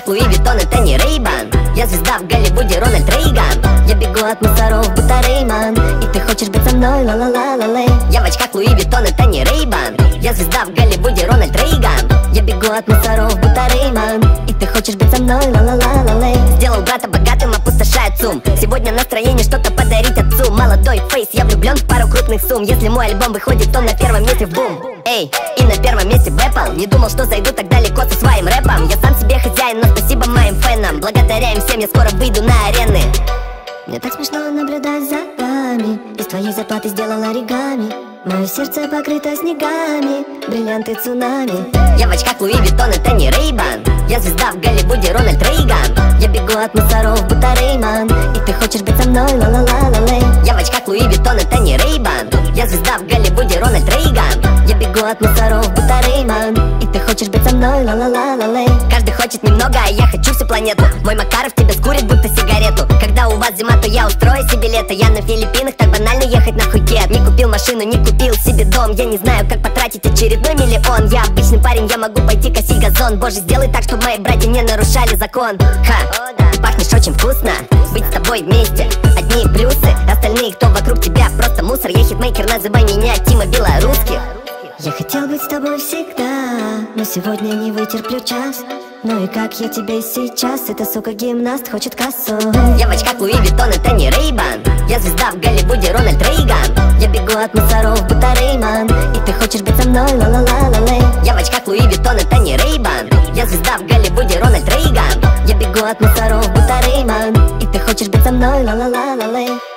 Луи Виттон, это не Рейбан. Я звезда в Голливуде, Рональд Рейган. Я бегу от мусоров, будто Рейман. И ты хочешь быть со мной, ла-ла-ла-ла-лей. Я в очках Луи Виттон, это не Рейбан. Я звезда в Голливуде, Рональд Рейган. Я бегу от мусоров, будто Рейман. И ты хочешь быть со мной, ла-ла-ла-ла-лей. Сделал брата богатым, опустошает сумм. Сегодня настроение что-то подарить отцу. Молодой фейс, я влюблен в пару крупных сумм. Если мой альбом выходит, то на первом месте в бум. Эй, и на первом месте Бэппл. Не думал, что зайду так далеко со своим рэпом. Я сам себе хозяин, но спасибо моим фенам. Благодаря им всем я скоро выйду на арены. Мне так смешно наблюдать за вами. Из твоей зарплаты сделал оригами. Мое сердце покрыто снегами, бриллианты цунами. Я в очках Луи Виттон, это не Рейбан. Я звезда в Голливуде, Рональд Рейган. Я бегу от мусоров, будто Рейман. И ты хочешь быть со мной, ла-ла-ла-ла-лей. Я в очках Луи Виттон, это не Рейбан. Я звезда в Голливуде, Рональд Рейган. Я бегу от мусоров, будто Рейман. И ты хочешь быть со мной, ла-ла-ла-ла-лей. Каждый хочет немного, а я хочу всю планету. Мой Макаров тебя скурит, будто сигарету. Когда у вас зима, то я устрою себе лето. Я на Филиппинах, так банально ехать на Пхукет. Не купил машину, не купил себе дом. Я не знаю, как потратить очередной миллион. Я обычный парень, я могу пойти косить газон. Боже, сделай так, чтобы мои братья не нарушали закон. Ха, ты пахнешь очень вкусно. Быть с тобой вместе, одни плюсы. Остальные, кто вокруг тебя, просто мусор. Я хитмейкер, называй меня Тима Белорусских. Я хотел быть с тобой всегда, но сегодня не вытерплю час. Ну и как я тебе сейчас? Эта сука гимнаст хочет кассу. Я в очках Луи Виттон, это не Рейбан. Я звезда в Голливуде, Рональд Рейган. Я бегу от мусоров, будто Рейман. И ты хочешь быть со мной, ла-ла-ла-ла-лей. Я в очках Луи Виттон, это не Рейбан. Я звезда в Голливуде, Рональд Рейган. Я бегу от мусоров, будто Рейман. И ты хочешь быть со мной, ла-ла-ла-ла-лей.